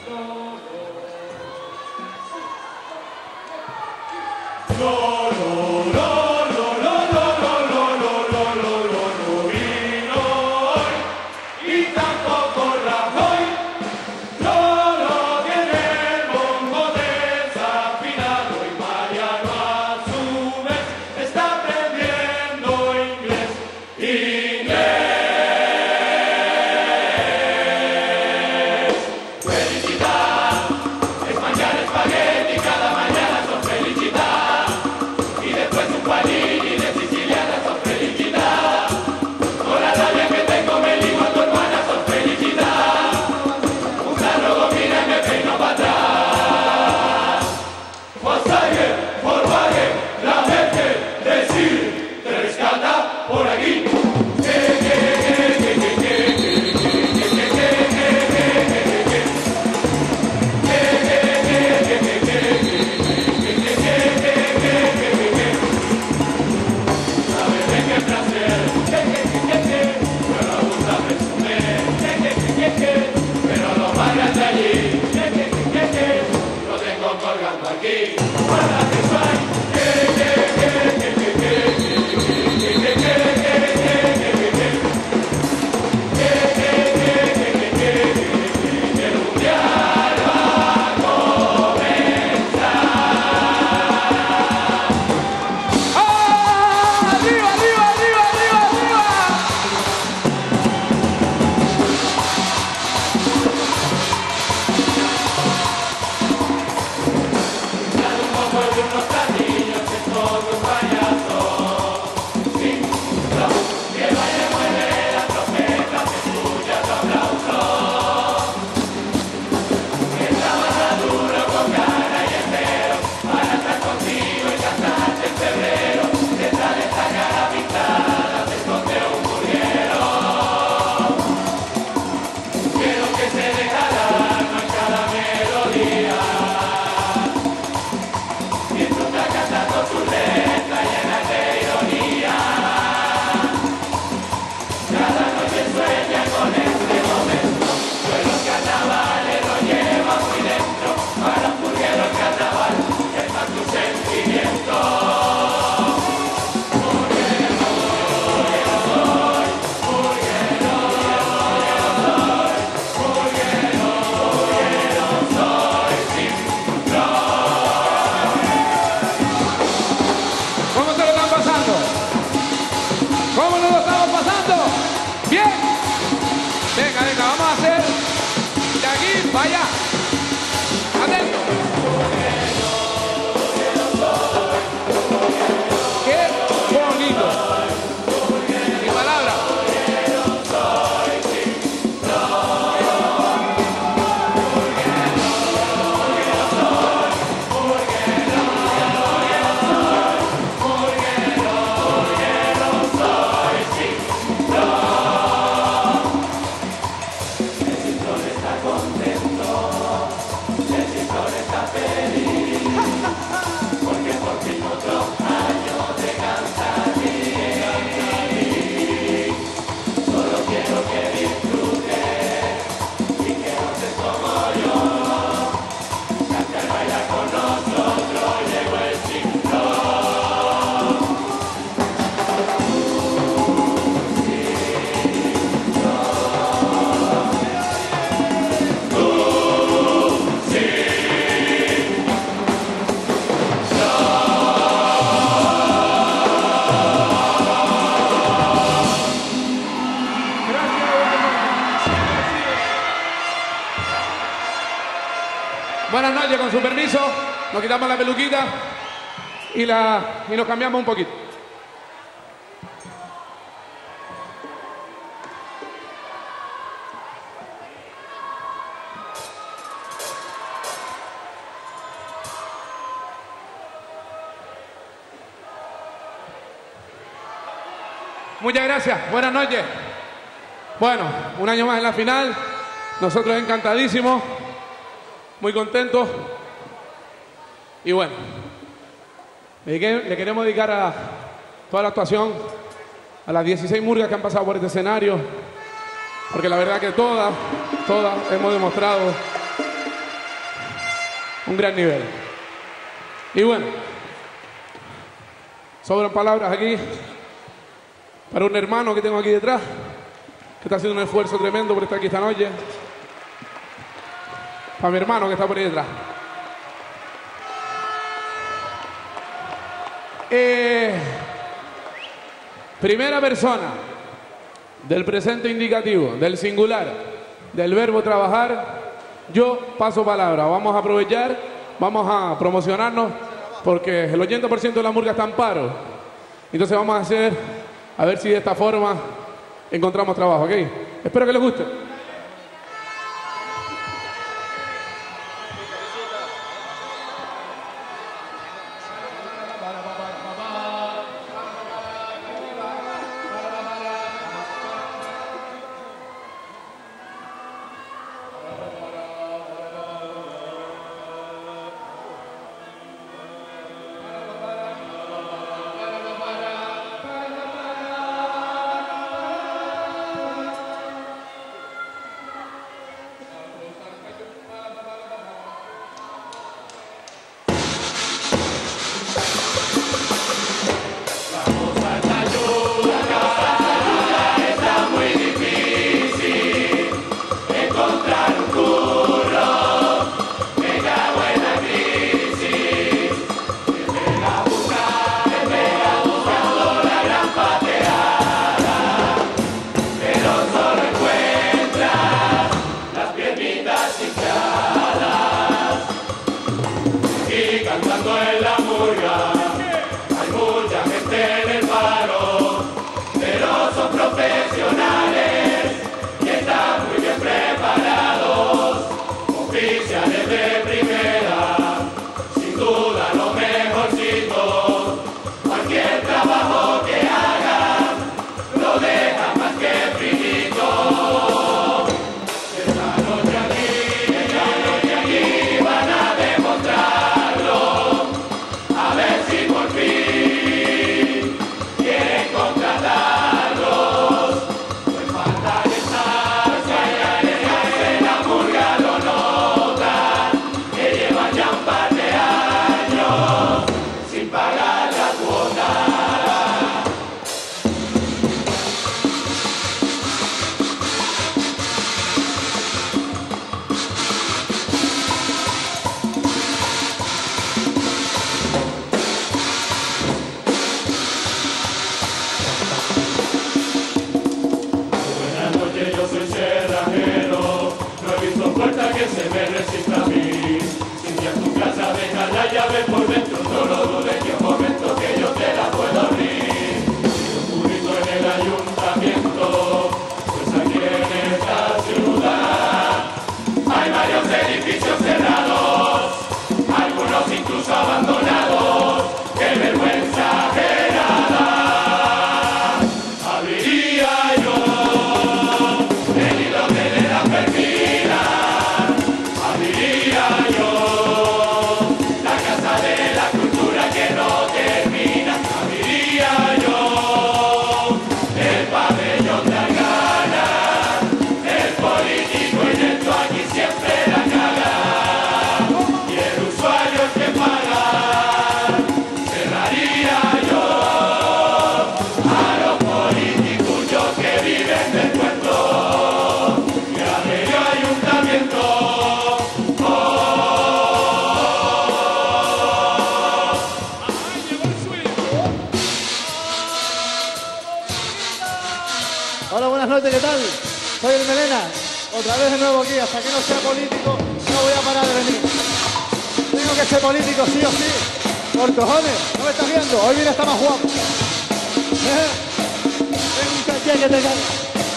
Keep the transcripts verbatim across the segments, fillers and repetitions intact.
Buenas noches, con su permiso, nos quitamos la peluquita y, la, y nos cambiamos un poquito. Muchas gracias, buenas noches. Bueno, un año más en la final, nosotros encantadísimos, muy contentos. Y bueno, le queremos dedicar a toda la actuación a las dieciséis murgas que han pasado por este escenario, porque la verdad que todas, todas hemos demostrado un gran nivel. Y bueno, sobran palabras aquí para un hermano que tengo aquí detrás, que está haciendo un esfuerzo tremendo por estar aquí esta noche. Para mi hermano que está por ahí detrás. Eh, primera persona del presente indicativo, del singular, del verbo trabajar. Yo paso palabra. Vamos a aprovechar, vamos a promocionarnos, porque el ochenta por ciento de la murga está en paro. Entonces vamos a hacer, a ver si de esta forma encontramos trabajo, ¿ok? Espero que les guste. ¿Qué tal? Soy el Melena, otra vez de nuevo aquí, hasta que no sea político no voy a parar de venir. Tengo que ser político sí o sí, por cojones, ¿no me estás viendo? Hoy viene está más guapo. ¿Eh? Tengo un caché que te cae.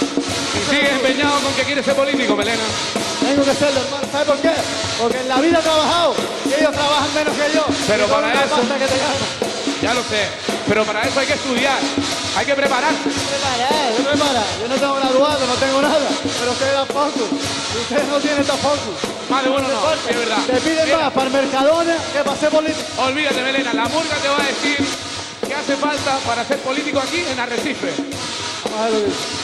Y sigues empeñado con que quieres ser político, Melena. Tengo que serlo, hermano, ¿sabes por qué? Porque en la vida he trabajado y ellos trabajan menos que yo. Pero y para eso... pasta que te gana. Ya lo sé, pero para eso hay que estudiar, hay que prepararse. Preparar, yo prepara. Yo no tengo graduado, no tengo nada, pero ustedes dan focus. Ustedes no tienen tampoco. Vale, bueno, no, es verdad. Te piden Mira. más para el Mercadona que para ser político. Olvídate, Melena, la murga te va a decir qué hace falta para ser político aquí en Arrecife. Vamos a ver lo que dice.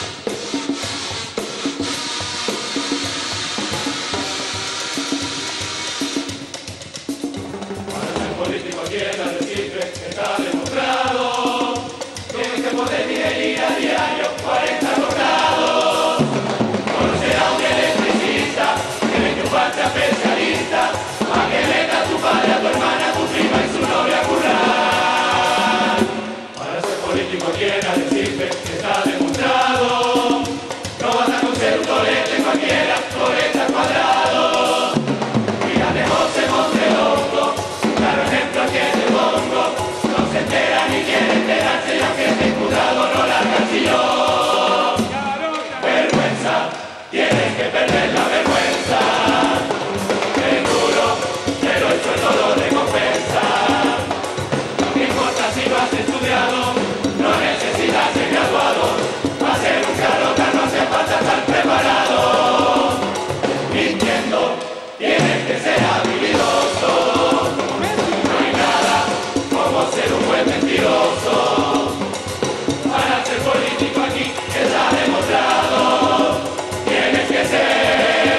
político aquí en Arrecife está demostrado. Tienes que poder vivir a diario cuarenta grados. Conocer a un electricista, tienes que enchufarte a especialista, a que venga tu padre, a tu hermana, a tu prima y su novia a currar. Para ser político aquí en Arrecife está demostrado. No basta con ser un torete cualquiera, toreta cuadrado. Mira de José Montelongo, claro ejemplo aquí en el Bongo. No se entera ni quiere enterarse y aunque esté imputado no larga el sillón. Vergüenza, tienes que perder la vergüenza. Es duro, pero el sueldo lo recompensa. No importa si no has estudiado, no necesitas ser graduado. Para ser un carota no hace falta estar preparado. Mintiendo, tienes que ser habilidoso. No hay nada como ser un buen mentiroso. Para ser político aquí está demostrado. Tienes que ser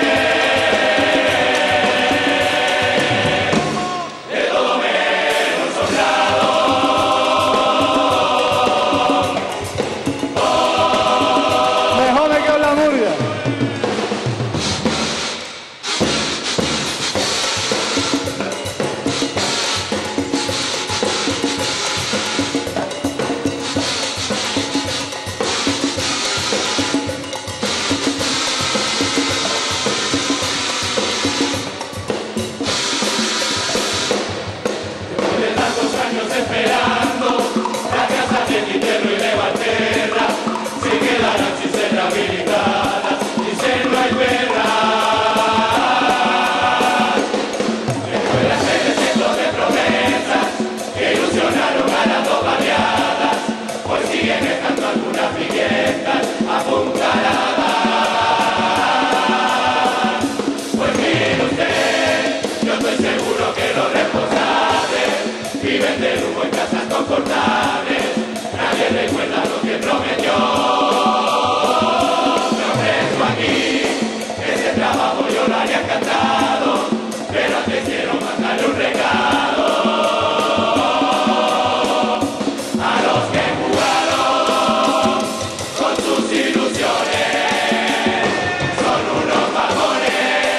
de todo menos soldado. Mejor me quedo en la murga. Después de tantos años esperando, las casas de Quintero y de Valterra se quedarán sin ser rehabilitadas, dicen no hay guerra. Escuelas de cientos de promesas que ilusionaron a las dos barriadas, hoy siguen estando algunas viviendas apuntaladas. Pues mire usted, yo estoy seguro que los responsables viven de lujo en casas confortables. Nadie recuerda lo que prometió. Me ofrezco aquí, ese trabajo yo lo haría encantado, pero antes quiero mandarle un regalo a los que jugaron con sus ilusiones. Son unos vagones.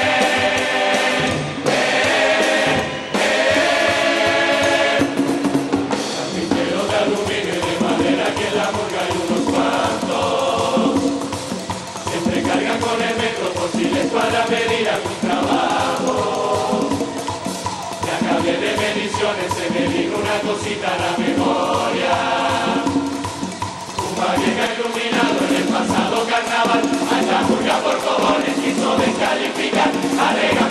Carpinteros de aluminio y de madera, aquí en la murga hay unos cuantos. Siempre cargan con el metro por si les cuadra pedir algún trabajo. Ya cambié de mediciones, se me vino una cosita a la memoria. Un Valleca iluminado en el pasado carnaval, a la murga por cojones quiso descalificar, alega